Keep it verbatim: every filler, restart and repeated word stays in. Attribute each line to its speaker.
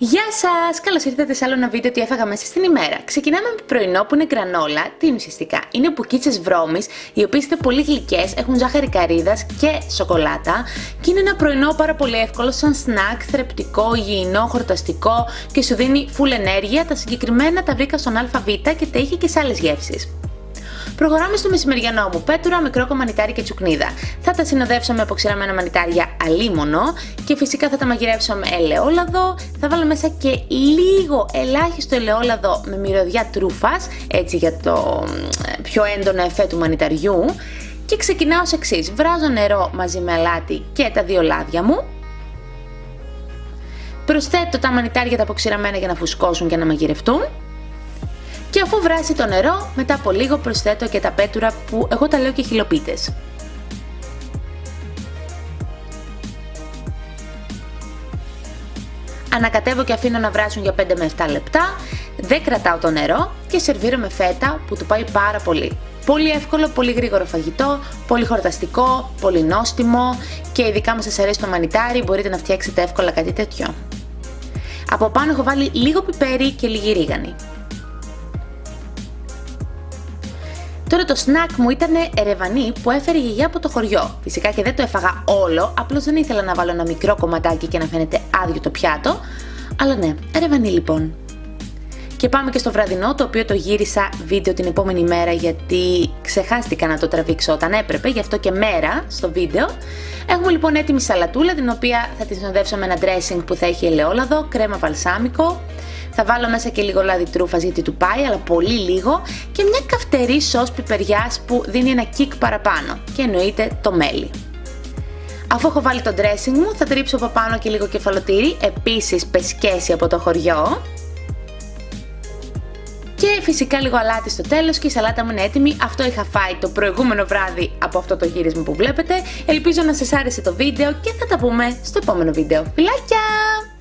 Speaker 1: Γεια σας! Καλώς ήρθατε σε άλλο ένα βίντεο τι έφαγα μέσα στην ημέρα. Ξεκινάμε με πρωινό που είναι γκρανόλα. Τι είναι ουσιαστικά? Είναι μπουκίτσες βρώμης, οι οποίες είναι πολύ γλυκές, έχουν ζάχαρη καρύδας και σοκολάτα και είναι ένα πρωινό πάρα πολύ εύκολο σαν σνακ, θρεπτικό, υγιεινό, χορταστικό και σου δίνει full ενέργεια. Τα συγκεκριμένα τα βρήκα στον ΑΒ και τα είχε και σε άλλες γεύσεις. Προχωράμε στο μεσημεριανό μου. Πέτουρα, μικρό κομμανιτάρι και τσουκνίδα. Θα τα συνοδεύσω με αποξηραμένα μανιτάρια αλίμονο και φυσικά θα τα μαγειρεύσω με ελαιόλαδο. Θα βάλω μέσα και λίγο ελάχιστο ελαιόλαδο με μυρωδιά τρούφας, έτσι για το πιο έντονο εφέ του μανιταριού. Και ξεκινάω ως εξής. Βράζω νερό μαζί με αλάτι και τα δύο λάδια μου. Προσθέτω τα μανιτάρια τα αποξηραμένα για να φουσκώσουν και να μαγειρευτούν. Και αφού βράσει το νερό, μετά από λίγο προσθέτω και τα πέτουρα που εγώ τα λέω και χιλοπίτες. Ανακατεύω και αφήνω να βράσουν για πέντε με επτά λεπτά, δεν κρατάω το νερό και σερβίρω με φέτα που του πάει πάρα πολύ. Πολύ εύκολο, πολύ γρήγορο φαγητό, πολύ χορταστικό, πολύ νόστιμο και ειδικά αν σας αρέσει το μανιτάρι μπορείτε να φτιάξετε εύκολα κάτι τέτοιο. Από πάνω έχω βάλει λίγο πιπέρι και λίγη ρίγανη. Τώρα το σνακ μου ήταν ρεβανί που έφερε η γιαγιά από το χωριό. Φυσικά και δεν το έφαγα όλο, απλώς δεν ήθελα να βάλω ένα μικρό κομματάκι και να φαίνεται άδειο το πιάτο. Αλλά ναι, ρεβανί λοιπόν. Και πάμε και στο βραδινό, το οποίο το γύρισα βίντεο την επόμενη μέρα γιατί ξεχάστηκα να το τραβήξω όταν έπρεπε, γι' αυτό και μέρα στο βίντεο. Έχουμε λοιπόν έτοιμη σαλατούλα, την οποία θα τη συνοδεύσω με ένα dressing που θα έχει ελαιόλαδο, κρέμα βαλσάμικο. Θα βάλω μέσα και λίγο λάδι τρούφας γιατί του πάει, αλλά πολύ λίγο, και μια καυτερή σως πιπεριάς που δίνει ένα κικ παραπάνω και εννοείται το μέλι. Αφού έχω βάλει το dressing μου θα τρίψω από πάνω και λίγο κεφαλοτήρι, επίσης πεσκέση από το χωριό. Και φυσικά λίγο αλάτι στο τέλος και η σαλάτα μου είναι έτοιμη. Αυτό είχα φάει το προηγούμενο βράδυ από αυτό το γύρισμα που βλέπετε. Ελπίζω να σας άρεσε το βίντεο και θα τα πούμε στο επόμενο βίντεο. Φιλάκια!